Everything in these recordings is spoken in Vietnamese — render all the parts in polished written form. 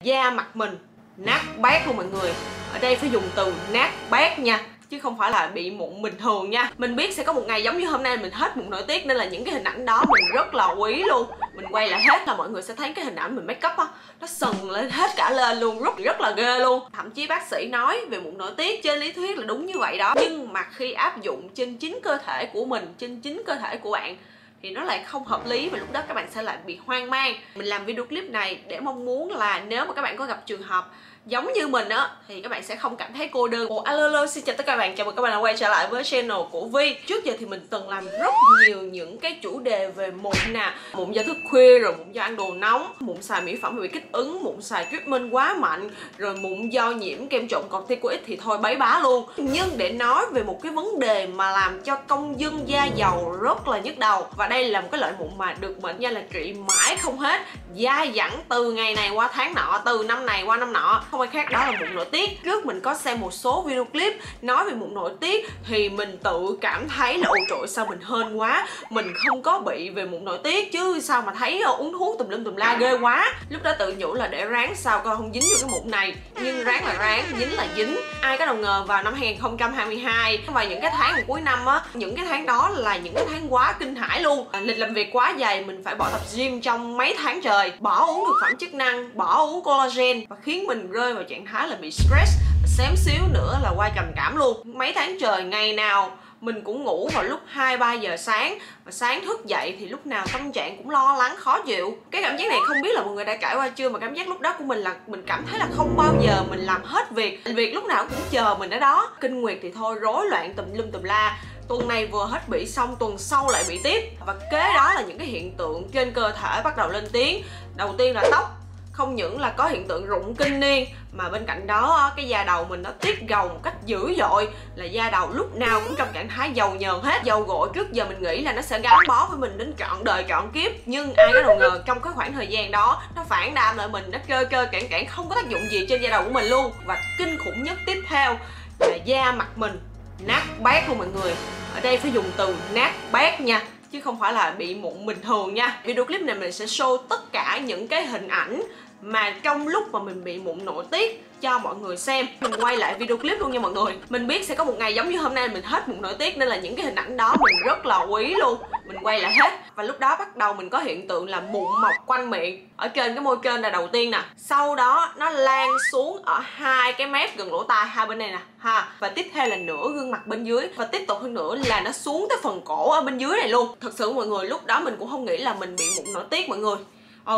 da mặt mình nát bét luôn mọi người. Ở đây phải dùng từ nát bét nha, chứ không phải là bị mụn bình thường nha. Mình biết sẽ có một ngày giống như hôm nay mình hết mụn nổi tiết, nên là những cái hình ảnh đó mình rất là quý luôn. Mình quay lại hết là mọi người sẽ thấy cái hình ảnh mình make up á, nó sần lên hết cả lên luôn, rất là ghê luôn. Thậm chí bác sĩ nói về mụn nổi tiết trên lý thuyết là đúng như vậy đó, nhưng mà khi áp dụng trên chính cơ thể của mình, trên chính cơ thể của bạn thì nó lại không hợp lý, và lúc đó các bạn sẽ lại bị hoang mang. Mình làm video clip này để mong muốn là nếu mà các bạn có gặp trường hợp giống như mình á thì các bạn sẽ không cảm thấy cô đơn. Alo, xin chào tất cả các bạn, chào mừng các bạn đã quay trở lại với channel của Vi. Trước giờ thì mình từng làm rất nhiều những cái chủ đề về mụn nè, mụn do thức khuya, rồi mụn do ăn đồ nóng, mụn xài mỹ phẩm bị kích ứng, mụn xài treatment quá mạnh, rồi mụn do nhiễm kem trộn corticoid thì thôi bấy bá luôn. Nhưng để nói về một cái vấn đề mà làm cho công dân da dầu rất là nhức đầu, và đây là một cái loại mụn mà được mệnh danh là trị mãi không hết, dai dẳng từ ngày này qua tháng nọ, từ năm này qua năm nọ, không ai khác đó là mụn nổi tiết. Trước mình có xem một số video clip nói về mụn nổi tiết thì mình tự cảm thấy là ôi trời sao mình hên quá, mình không có bị về mụn nổi tiết chứ sao mà thấy uống thuốc tùm lum tùm la ghê quá. Lúc đó tự nhủ là để ráng sao coi không dính vô cái mụn này, nhưng ráng là ráng, dính là dính. Ai có đầu ngờ vào năm 2022 và những cái tháng cuối năm á, những cái tháng đó là những cái tháng quá kinh hãi luôn. Lịch làm việc quá dày, mình phải bỏ tập gym trong mấy tháng trời, bỏ uống thực phẩm chức năng, bỏ uống collagen, và khiến mình rơi vào trạng thái là bị stress, xém xíu nữa là qua trầm cảm luôn. Mấy tháng trời ngày nào mình cũng ngủ vào lúc 2-3 giờ sáng, và sáng thức dậy thì lúc nào tâm trạng cũng lo lắng khó chịu. Cái cảm giác này không biết là mọi người đã trải qua chưa, mà cảm giác lúc đó của mình là mình cảm thấy là không bao giờ mình làm hết việc lúc nào cũng chờ mình ở đó. Kinh nguyệt thì thôi rối loạn tùm lum tùm la, tuần này vừa hết bị xong tuần sau lại bị tiếp, và kế đó là những cái hiện tượng trên cơ thể bắt đầu lên tiếng. Đầu tiên là tóc, không những là có hiện tượng rụng kinh niên mà bên cạnh đó cái da đầu mình nó tiết gầu một cách dữ dội, là da đầu lúc nào cũng trong trạng thái dầu nhờn hết. Dầu gội trước giờ mình nghĩ là nó sẽ gắn bó với mình đến trọn đời trọn kiếp, nhưng ai có đầu ngờ trong cái khoảng thời gian đó nó phản đam lại mình, nó cơ cản không có tác dụng gì trên da đầu của mình luôn. Và kinh khủng nhất tiếp theo là da mặt mình nát bét luôn mọi người. Ở đây phải dùng từ nát bét nha, chứ không phải là bị mụn bình thường nha. Video clip này mình sẽ show tất cả những cái hình ảnh mà trong lúc mà mình bị mụn nổi tiết cho mọi người xem. Mình quay lại video clip luôn nha mọi người. Mình biết sẽ có một ngày giống như hôm nay mình hết mụn nổi tiết, nên là những cái hình ảnh đó mình rất là quý luôn. Mình quay lại hết, và lúc đó bắt đầu mình có hiện tượng là mụn mọc quanh miệng, ở trên cái môi trên là đầu tiên nè, sau đó nó lan xuống ở hai cái mép gần lỗ tai hai bên này nè ha, và tiếp theo là nửa gương mặt bên dưới, và tiếp tục hơn nữa là nó xuống tới phần cổ ở bên dưới này luôn. Thật sự mọi người, lúc đó mình cũng không nghĩ là mình bị mụn nổi tiết mọi người.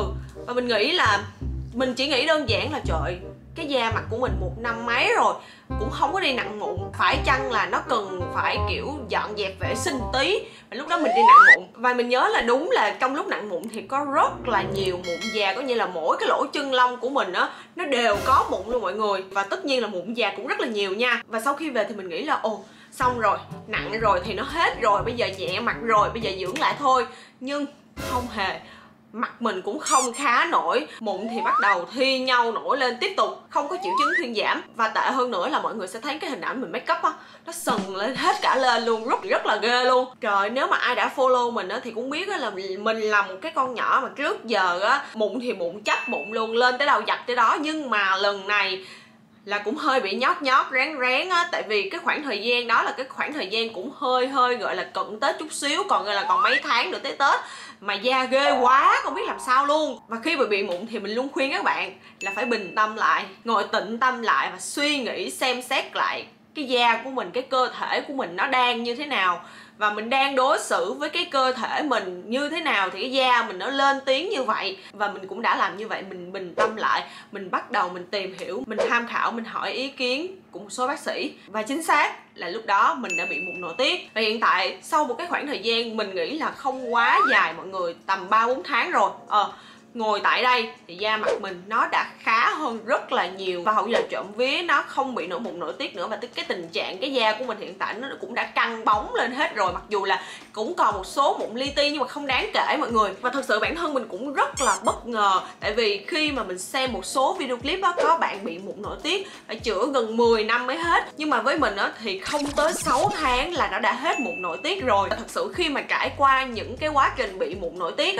Và mình nghĩ là mình chỉ nghĩ đơn giản là trời, cái da mặt của mình 1 năm mấy rồi cũng không có đi nặng mụn, phải chăng là nó cần phải kiểu dọn dẹp vệ sinh tí, và lúc đó mình đi nặng mụn. Và mình nhớ là đúng là trong lúc nặng mụn thì có rất là nhiều mụn già, có nghĩa là mỗi cái lỗ chân lông của mình á nó đều có mụn luôn mọi người, và tất nhiên là mụn già cũng rất là nhiều nha. Và sau khi về thì mình nghĩ là ồ xong rồi, nặng rồi thì nó hết rồi, bây giờ nhẹ mặt rồi, bây giờ dưỡng lại thôi. Nhưng không hề, mặt mình cũng không khá nổi, mụn thì bắt đầu thi nhau nổi lên tiếp tục, không có triệu chứng thuyên giảm. Và tệ hơn nữa là mọi người sẽ thấy cái hình ảnh mình make up á, nó sần lên hết cả lên luôn, rất là ghê luôn. Trời, nếu mà ai đã follow mình á thì cũng biết là mình là một cái con nhỏ mà trước giờ á mụn thì mụn chấp mụn luôn, lên tới đâu dập tới đó. Nhưng mà lần này là cũng hơi bị nhót ráng á, tại vì cái khoảng thời gian đó là cái khoảng thời gian cũng hơi gọi là cận Tết chút xíu, còn gọi là còn mấy tháng nữa tới Tết, mà da ghê quá không biết làm sao luôn. Và khi mà bị mụn thì mình luôn khuyên các bạn là phải bình tâm lại, ngồi tĩnh tâm lại và suy nghĩ xem xét lại cái da của mình, cái cơ thể của mình nó đang như thế nào, và mình đang đối xử với cái cơ thể mình như thế nào thì cái da mình nó lên tiếng như vậy. Và mình cũng đã làm như vậy, mình bình tâm lại, mình bắt đầu mình tìm hiểu, mình tham khảo, mình hỏi ý kiến của một số bác sĩ, và chính xác là lúc đó mình đã bị mụn nổi tiết. Và hiện tại sau một cái khoảng thời gian mình nghĩ là không quá dài mọi người, tầm 3-4 tháng rồi, ngồi tại đây thì da mặt mình nó đã khá hơn rất là nhiều, và hầu như là trộm vía nó không bị nổi mụn nổi tiết nữa. Và cái tình trạng cái da của mình hiện tại nó cũng đã căng bóng lên hết rồi, mặc dù là cũng còn một số mụn li ti nhưng mà không đáng kể mọi người. Và thật sự bản thân mình cũng rất là bất ngờ, tại vì khi mà mình xem một số video clip á, có bạn bị mụn nổi tiết phải chữa gần 10 năm mới hết, nhưng mà với mình á thì không tới 6 tháng là nó đã hết mụn nổi tiết rồi. Thật sự khi mà trải qua những cái quá trình bị mụn nổi tiết á,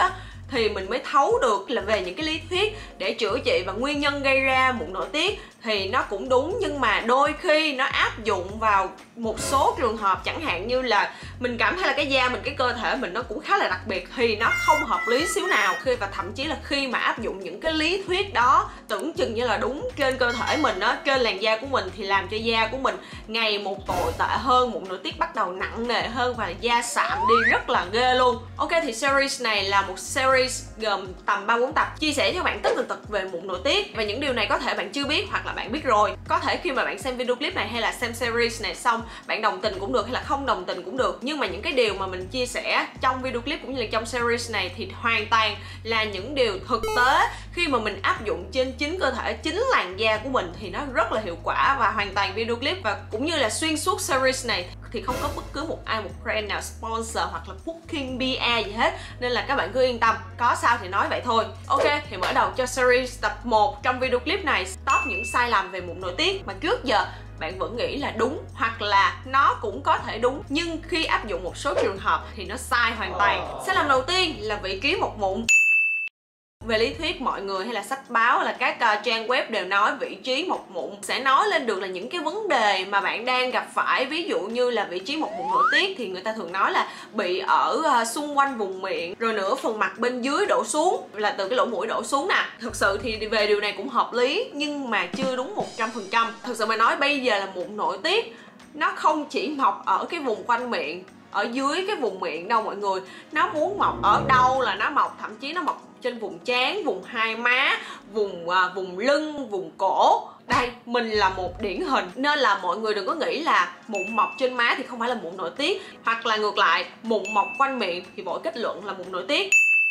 thì mình mới thấu được là về những cái lý thuyết để chữa trị và nguyên nhân gây ra mụn nội tiết thì nó cũng đúng, nhưng mà đôi khi nó áp dụng vào một số trường hợp, chẳng hạn như là mình cảm thấy là cái da mình, cái cơ thể mình nó cũng khá là đặc biệt thì nó không hợp lý xíu nào. Và thậm chí là khi mà áp dụng những cái lý thuyết đó tưởng chừng như là đúng trên cơ thể mình đó, trên làn da của mình, thì làm cho da của mình ngày một tồi tệ hơn, mụn nội tiết bắt đầu nặng nề hơn và da sạm đi rất là ghê luôn. Ok, thì series này là một series gồm tầm 3-4 tập chia sẻ cho bạn tất tần tật về mụn nội tiết, và những điều này có thể bạn chưa biết hoặc là bạn biết rồi. Có thể khi mà bạn xem video clip này hay là xem series này xong bạn đồng tình cũng được hay là không đồng tình cũng được, nhưng mà những cái điều mà mình chia sẻ trong video clip cũng như là trong series này thì hoàn toàn là những điều thực tế khi mà mình áp dụng trên chính cơ thể, chính làn da của mình thì nó rất là hiệu quả. Và hoàn toàn video clip và cũng như là xuyên suốt series này thì không có bất cứ một brand nào sponsor hoặc là booking PR gì hết, nên là các bạn cứ yên tâm, có sao thì nói vậy thôi. Ok, thì mở đầu cho series tập 1. Trong video clip này stop những sai lầm về mụn nội tiết mà trước giờ bạn vẫn nghĩ là đúng, hoặc là nó cũng có thể đúng nhưng khi áp dụng một số trường hợp thì nó sai hoàn toàn. Sai lầm đầu tiên là vị trí mọc mụn. Về lý thuyết, mọi người hay là sách báo hay là các trang web đều nói vị trí mọc mụn sẽ nói lên được là những cái vấn đề mà bạn đang gặp phải. Ví dụ như là vị trí mọc mụn nội tiết thì người ta thường nói là bị ở xung quanh vùng miệng, rồi nửa phần mặt bên dưới đổ xuống, là từ cái lỗ mũi đổ xuống nè. Thực sự thì về điều này cũng hợp lý nhưng mà chưa đúng 100%. Thực sự mà nói bây giờ là mụn nội tiết nó không chỉ mọc ở cái vùng quanh miệng, ở dưới cái vùng miệng đâu mọi người. Nó muốn mọc ở đâu là nó mọc, thậm chí nó mọc trên vùng trán, vùng hai má, vùng lưng, vùng cổ. Đây, mình là một điển hình, nên là mọi người đừng có nghĩ là mụn mọc trên má thì không phải là mụn nội tiết, hoặc là ngược lại, mụn mọc quanh miệng thì vội kết luận là mụn nội tiết.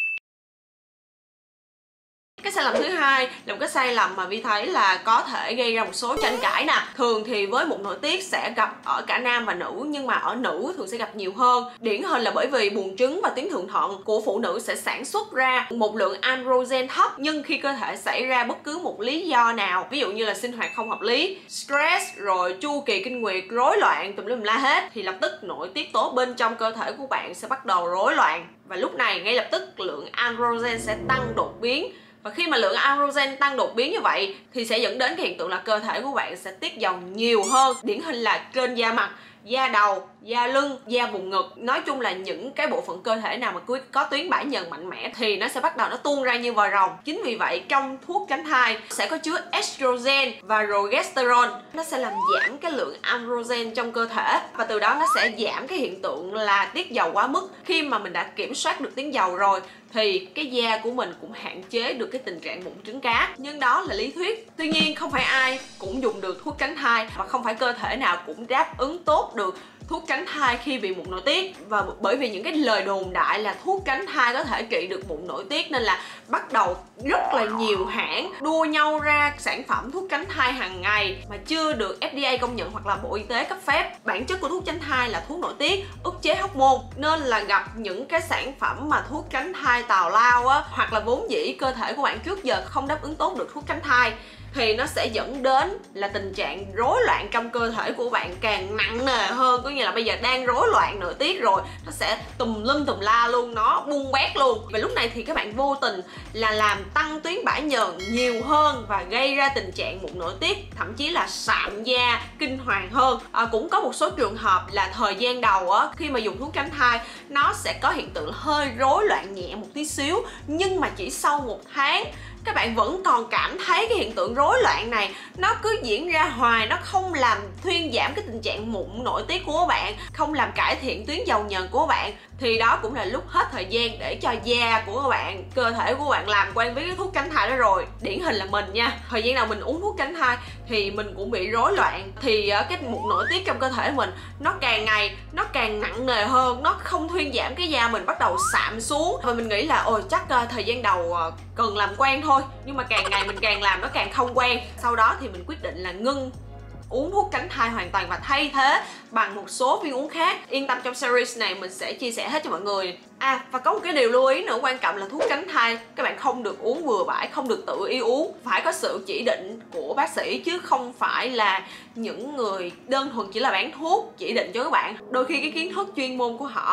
Cái sai lầm thứ hai là một cái sai lầm mà Vi thấy là có thể gây ra một số tranh cãi nè. Thường thì với mụn nội tiết sẽ gặp ở cả nam và nữ, nhưng mà ở nữ thường sẽ gặp nhiều hơn. Điển hình là bởi vì buồng trứng và tuyến thượng thận của phụ nữ sẽ sản xuất ra một lượng androgen thấp, nhưng khi cơ thể xảy ra bất cứ một lý do nào, ví dụ như là sinh hoạt không hợp lý, stress, rồi chu kỳ kinh nguyệt rối loạn tùm lum la hết, thì lập tức nội tiết tố bên trong cơ thể của bạn sẽ bắt đầu rối loạn. Và lúc này ngay lập tức lượng androgen sẽ tăng đột biến. Và khi mà lượng androgen tăng đột biến như vậy thì sẽ dẫn đến cái hiện tượng là cơ thể của bạn sẽ tiết dầu nhiều hơn. Điển hình là trên da mặt, da đầu, da lưng, da vùng ngực. Nói chung là những cái bộ phận cơ thể nào mà có tuyến bã nhờn mạnh mẽ thì nó sẽ bắt đầu nó tuôn ra như vòi rồng. Chính vì vậy trong thuốc tránh thai sẽ có chứa estrogen và progesterone. Nó sẽ làm giảm cái lượng androgen trong cơ thể và từ đó nó sẽ giảm cái hiện tượng là tiết dầu quá mức. Khi mà mình đã kiểm soát được tuyến dầu rồi thì cái da của mình cũng hạn chế được cái tình trạng mụn trứng cá. Nhưng đó là lý thuyết. Tuy nhiên không phải ai cũng dùng được thuốc tránh thai và không phải cơ thể nào cũng đáp ứng tốt được thuốc tránh thai khi bị mụn nội tiết. Và bởi vì những cái lời đồn đại là thuốc tránh thai có thể trị được mụn nội tiết nên là bắt đầu rất là nhiều hãng đua nhau ra sản phẩm thuốc tránh thai hàng ngày mà chưa được FDA công nhận hoặc là Bộ Y tế cấp phép. Bản chất của thuốc tránh thai là thuốc nội tiết, ức chế hormone, nên là gặp những cái sản phẩm mà thuốc tránh thai tào lao á, hoặc là vốn dĩ cơ thể của bạn trước giờ không đáp ứng tốt được thuốc tránh thai thì nó sẽ dẫn đến là tình trạng rối loạn trong cơ thể của bạn càng nặng nề hơn. Có nghĩa là bây giờ đang rối loạn nội tiết rồi, nó sẽ tùm lum tùm la luôn, nó bung bét luôn. Và lúc này thì các bạn vô tình là làm tăng tuyến bã nhờn nhiều hơn và gây ra tình trạng mụn nội tiết, thậm chí là sạm da kinh hoàng hơn. Cũng có một số trường hợp là thời gian đầu á, khi mà dùng thuốc tránh thai nó sẽ có hiện tượng hơi rối loạn nhẹ một tí xíu, nhưng mà chỉ sau 1 tháng các bạn vẫn còn cảm thấy cái hiện tượng rối loạn này nó cứ diễn ra hoài, nó không làm thuyên giảm cái tình trạng mụn nội tiết của bạn, không làm cải thiện tuyến dầu nhờn của bạn, thì đó cũng là lúc hết thời gian để cho da của bạn, cơ thể của bạn làm quen với cái thuốc tránh thai đó rồi. Điển hình là mình nha, thời gian nào mình uống thuốc tránh thai thì mình cũng bị rối loạn, thì cái mụn nội tiết trong cơ thể mình nó càng ngày nó càng nặng nề hơn, nó không thuyên giảm, cái da mình bắt đầu sạm xuống. Và mình nghĩ là ôi chắc thời gian đầu cần làm quen thôi, nhưng mà càng ngày mình càng làm nó càng không quen. Sau đó thì mình quyết định là ngưng uống thuốc tránh thai hoàn toàn và thay thế bằng một số viên uống khác. Yên tâm, trong series này mình sẽ chia sẻ hết cho mọi người. Và có một cái điều lưu ý nữa quan trọng là thuốc tránh thai các bạn không được uống bừa bãi, không được tự ý uống, phải có sự chỉ định của bác sĩ chứ không phải là những người đơn thuần chỉ là bán thuốc chỉ định cho các bạn. Đôi khi cái kiến thức chuyên môn của họ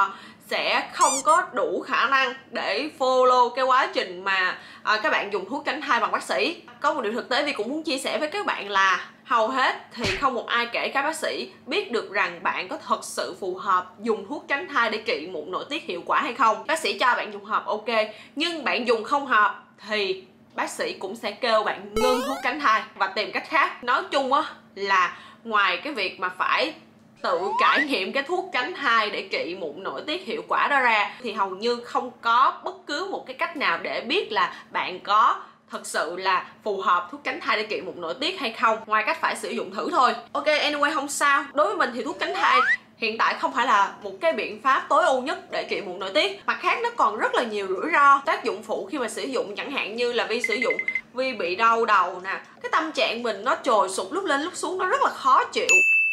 sẽ không có đủ khả năng để follow cái quá trình mà các bạn dùng thuốc tránh thai bằng bác sĩ. Có một điều thực tế Vi cũng muốn chia sẻ với các bạn là hầu hết thì không một ai kể các bác sĩ biết được rằng bạn có thật sự phù hợp dùng thuốc tránh thai để trị mụn nội tiết hiệu quả hay không. Bác sĩ cho bạn dùng hợp ok, nhưng bạn dùng không hợp thì bác sĩ cũng sẽ kêu bạn ngưng thuốc tránh thai và tìm cách khác. Nói chung á là ngoài cái việc mà phải tự trải nghiệm cái thuốc tránh thai để trị mụn nội tiết hiệu quả đó ra thì hầu như không có bất cứ một cái cách nào để biết là bạn có thật sự là phù hợp thuốc tránh thai để trị mụn nội tiết hay không, ngoài cách phải sử dụng thử thôi. Ok, anyway không sao. Đối với mình thì thuốc tránh thai hiện tại không phải là một cái biện pháp tối ưu nhất để trị mụn nội tiết. Mặt khác nó còn rất là nhiều rủi ro, tác dụng phụ khi mà sử dụng, chẳng hạn như là Vi sử dụng Vi bị đau đầu nè, cái tâm trạng mình nó trồi sụt lúc lên lúc xuống, nó rất là khó chịu.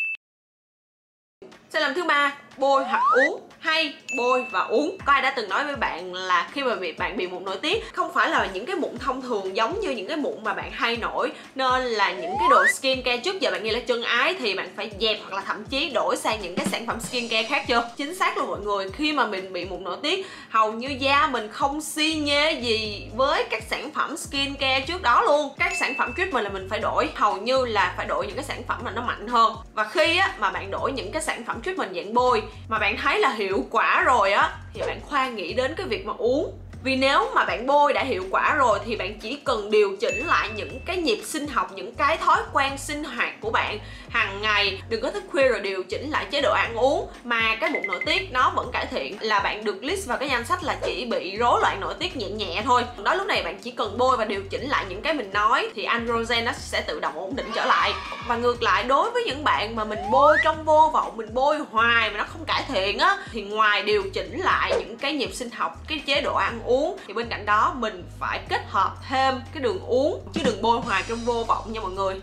Sai lầm thứ 3, bôi hoặc uống. Hay bôi và uống. Có ai đã từng nói với bạn là khi mà bạn bị mụn nội tiết không phải là những cái mụn thông thường giống như những cái mụn mà bạn hay nổi, nên là những cái đồ skin care trước giờ bạn nghĩ là chân ái thì bạn phải dẹp hoặc là thậm chí đổi sang những cái sản phẩm skin care khác chưa? Chính xác luôn mọi người. Khi mà mình bị mụn nội tiết, hầu như da mình không xi nhê gì với các sản phẩm skin care trước đó luôn. Các sản phẩm treatment là mình phải đổi, hầu như là phải đổi những cái sản phẩm mà nó mạnh hơn. Và khi á mà bạn đổi những cái sản phẩm treatment dạng bôi mà bạn thấy là hiệu quả rồi á thì bạn khoan nghĩ đến cái việc mà uống. Vì nếu mà bạn bôi đã hiệu quả rồi thì bạn chỉ cần điều chỉnh lại những cái nhịp sinh học, những cái thói quen sinh hoạt của bạn hàng ngày. Đừng có thức khuya rồi điều chỉnh lại chế độ ăn uống mà cái mụn nội tiết nó vẫn cải thiện, là bạn được list vào cái danh sách là chỉ bị rối loạn nội tiết nhẹ nhẹ thôi. Đó, lúc này bạn chỉ cần bôi và điều chỉnh lại những cái mình nói thì androgen nó sẽ tự động ổn định trở lại. Và ngược lại, đối với những bạn mà mình bôi trong vô vọng, mình bôi hoài mà nó không cải thiện á, thì ngoài điều chỉnh lại những cái nhịp sinh học, cái chế độ ăn uống thì bên cạnh đó mình phải kết hợp thêm cái đường uống, chứ đừng bôi hoài trong vô vọng nha mọi người.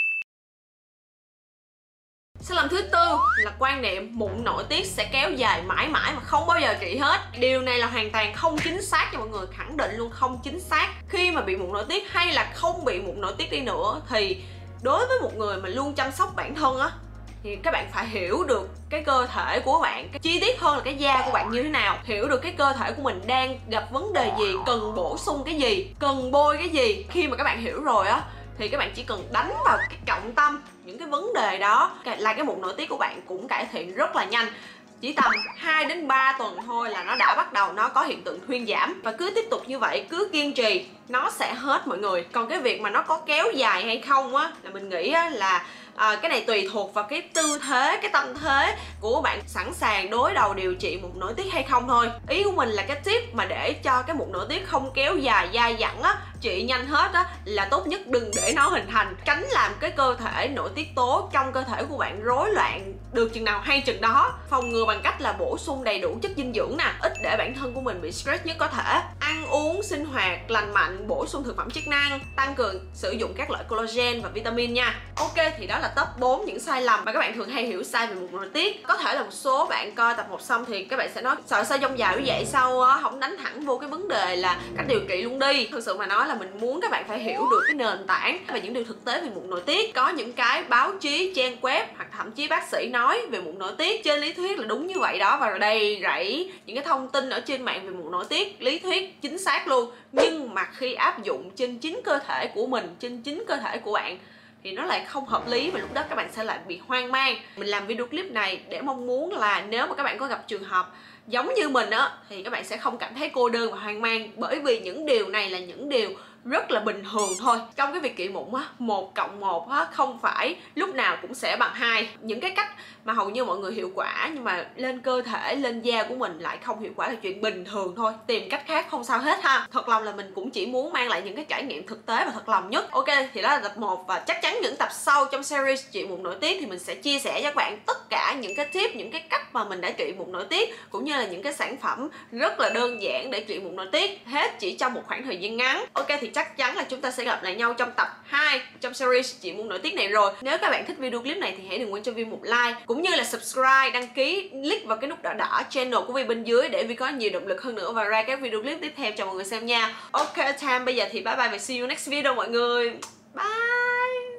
Sai lầm thứ tư là quan niệm mụn nội tiết sẽ kéo dài mãi mãi mà không bao giờ trị hết. Điều này là hoàn toàn không chính xác nha mọi người, khẳng định luôn không chính xác. Khi mà bị mụn nội tiết hay là không bị mụn nội tiết đi nữa thì đối với một người mà luôn chăm sóc bản thân á thì các bạn phải hiểu được cái cơ thể của bạn, cái chi tiết hơn là cái da của bạn như thế nào, hiểu được cái cơ thể của mình đang gặp vấn đề gì, cần bổ sung cái gì, cần bôi cái gì. Khi mà các bạn hiểu rồi á thì các bạn chỉ cần đánh vào cái trọng tâm những cái vấn đề đó là cái mụn nội tiết của bạn cũng cải thiện rất là nhanh. Chỉ tầm 2 đến 3 tuần thôi là nó đã bắt đầu nó có hiện tượng thuyên giảm. Và cứ tiếp tục như vậy, cứ kiên trì, nó sẽ hết mọi người. Còn cái việc mà nó có kéo dài hay không á là mình nghĩ á, là cái này tùy thuộc vào cái tư thế, cái tâm thế của bạn sẵn sàng đối đầu điều trị mụn nội tiết hay không thôi. Ý của mình là cái tip mà để cho cái mụn nội tiết không kéo dài dai dẳng á, trị nhanh hết á, là tốt nhất đừng để nó hình thành, tránh làm cái cơ thể nội tiết tố trong cơ thể của bạn rối loạn được chừng nào hay chừng đó. Phòng ngừa bằng cách là bổ sung đầy đủ chất dinh dưỡng nè, ít để bản thân của mình bị stress nhất có thể, ăn uống sinh hoạt lành mạnh, bổ sung thực phẩm chức năng, tăng cường sử dụng các loại collagen và vitamin nha. Ok, thì đó là top 4 những sai lầm mà các bạn thường hay hiểu sai về mụn nội tiết. Có thể là một số bạn coi tập 1 xong thì các bạn sẽ nói sợ sao dông dài như vậy, sao không đánh thẳng vô cái vấn đề là cách điều trị luôn đi. Thực sự mà nói là mình muốn các bạn phải hiểu được cái nền tảng và những điều thực tế về mụn nội tiết. Có những cái báo chí, trang web hoặc thậm chí bác sĩ nói về mụn nội tiết trên lý thuyết là đúng như vậy đó, và đầy rẫy những cái thông tin ở trên mạng về mụn nội tiết, lý thuyết chính xác luôn, nhưng mà khi áp dụng trên chính cơ thể của mình, trên chính cơ thể của bạn thì nó lại không hợp lý, và lúc đó các bạn sẽ lại bị hoang mang. Mình làm video clip này để mong muốn là nếu mà các bạn có gặp trường hợp giống như mình á thì các bạn sẽ không cảm thấy cô đơn và hoang mang, bởi vì những điều này là những điều rất là bình thường thôi. Trong cái việc trị mụn á, 1 cộng 1 á không phải lúc nào cũng sẽ bằng 2. Những cái cách mà hầu như mọi người hiệu quả nhưng mà lên cơ thể, lên da của mình lại không hiệu quả là chuyện bình thường thôi. Tìm cách khác không sao hết ha. Thật lòng là mình cũng chỉ muốn mang lại những cái trải nghiệm thực tế và thật lòng nhất. Ok, thì đó là tập 1, và chắc chắn những tập sau trong series trị mụn nội tiết thì mình sẽ chia sẻ cho các bạn tất cả những cái tip, những cái cách mà mình đã trị mụn nội tiết, cũng như là những cái sản phẩm rất là đơn giản để trị mụn nội tiết, hết chỉ trong một khoảng thời gian ngắn. Ok, thì chắc chắn là chúng ta sẽ gặp lại nhau trong tập 2 trong series trị mụn nội tiết này rồi. Nếu các bạn thích video clip này thì hãy đừng quên cho Vi một like, cũng như là subscribe, đăng ký, click vào cái nút đỏ đỏ channel của Vi bên dưới để Vi có nhiều động lực hơn nữa và ra các video clip tiếp theo cho mọi người xem nha. Ok, time bây giờ thì bye bye và see you next video mọi người. Bye.